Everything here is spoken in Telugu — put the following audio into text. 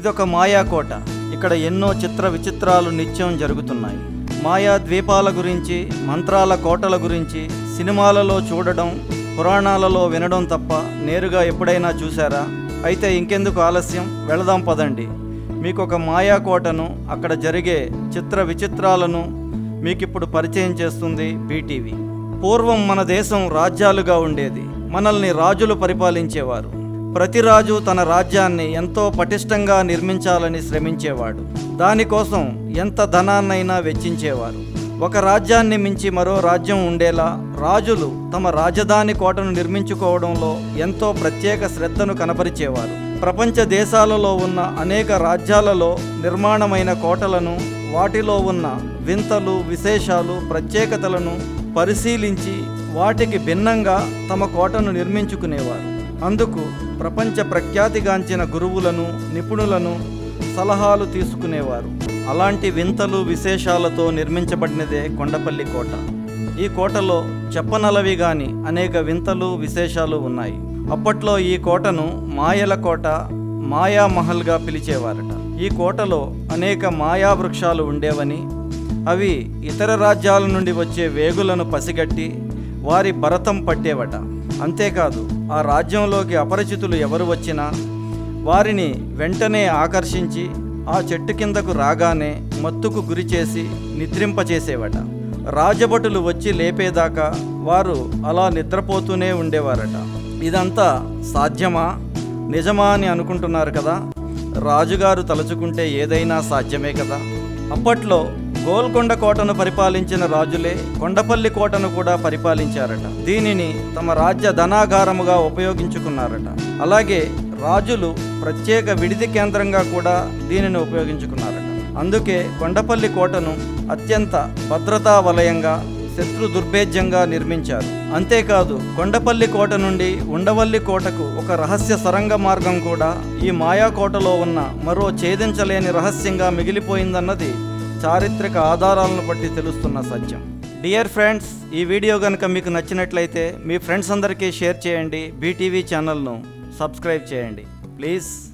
ఇదొక మాయా కోట. ఇక్కడ ఎన్నో చిత్ర విచిత్రాలు నిత్యం జరుగుతున్నాయి. మాయా ద్వీపాల గురించి, మంత్రాల కోటల గురించి సినిమాలలో చూడడం, పురాణాలలో వినడం తప్ప నేరుగా ఎప్పుడైనా చూసారా? అయితే ఇంకెందుకు ఆలస్యం, వెళదాం పదండి. మీకు ఒక మాయా కోటను, అక్కడ జరిగే చిత్ర విచిత్రాలను మీకిప్పుడు పరిచయం చేస్తుంది బీటీవీ. పూర్వం మన దేశం రాజ్యాలుగా ఉండేది. మనల్ని రాజులు పరిపాలించేవారు. ప్రతి రాజు తన రాజ్యాన్ని ఎంతో పటిష్టంగా నిర్మించాలని శ్రమించేవాడు. దానికోసం ఎంత ధనాన్నైనా వెచ్చించేవారు. ఒక రాజ్యాన్ని మించి మరో రాజ్యం ఉండేలా రాజులు తమ రాజధాని కోటను నిర్మించుకోవడంలో ఎంతో ప్రత్యేక శ్రద్ధను కనపరిచేవారు. ప్రపంచ దేశాలలో ఉన్న అనేక రాజ్యాలలో నిర్మాణమైన కోటలను, వాటిలో ఉన్న వింతలు, విశేషాలు, ప్రత్యేకతలను పరిశీలించి వాటికి భిన్నంగా తమ కోటను నిర్మించుకునేవారు. అందుకు ప్రపంచ ప్రఖ్యాతిగాంచిన గురువులను, నిపుణులను సలహాలు తీసుకునేవారు. అలాంటి వింతలు, విశేషాలతో నిర్మించబడినదే కొండపల్లి కోట. ఈ కోటలో చెప్పనలవి గాని అనేక వింతలు, విశేషాలు ఉన్నాయి. అప్పట్లో ఈ కోటను మాయల కోట, మాయామహల్గా పిలిచేవారట. ఈ కోటలో అనేక మాయా వృక్షాలు ఉండేవని, అవి ఇతర రాజ్యాల నుండి వచ్చే వేగులను పసిగట్టి వారి భరతం పట్టేవట. అంతేకాదు, ఆ రాజ్యంలోకి అపరిచితులు ఎవరు వచ్చినా వారిని వెంటనే ఆకర్షించి ఆ చెట్టు కిందకు రాగానే మత్తుకు గురిచేసి నిద్రింపచేసేవట. రాజభటులు వచ్చి లేపేదాకా వారు అలా నిద్రపోతూనే ఉండేవారట. ఇదంతా సాధ్యమా, నిజమా అని అనుకుంటున్నారు కదా? రాజుగారు తలుచుకుంటే ఏదైనా సాధ్యమే కదా. అప్పట్లో గోల్కొండ కోటను పరిపాలించిన రాజులే కొండపల్లి కోటను కూడా పరిపాలించారట. దీనిని తమ రాజ్య ధనాగారముగా ఉపయోగించుకున్నారట. అలాగే రాజులు ప్రత్యేక విడిది కేంద్రంగా కూడా దీనిని ఉపయోగించుకున్నారట. అందుకే కొండపల్లి కోటను అత్యంత భద్రతా వలయంగా, శత్రు దుర్భేద్యంగా నిర్మించారు. అంతేకాదు, కొండపల్లి కోట నుండి ఉండవల్లి కోటకు ఒక రహస్య సొరంగ మార్గం కూడా ఈ మాయా కోటలో ఉన్న మరో ఛేదించలేని రహస్యంగా మిగిలిపోయిందన్నది చారిత్రక ఆధారాలను బట్టి తెలుస్తున్న సత్యం. డియర్ ఫ్రెండ్స్, ఈ వీడియో కనుక మీకు నచ్చినట్లయితే మీ ఫ్రెండ్స్ అందరికీ షేర్ చేయండి. బీటీవీ ఛానల్ను సబ్స్క్రైబ్ చేయండి ప్లీజ్.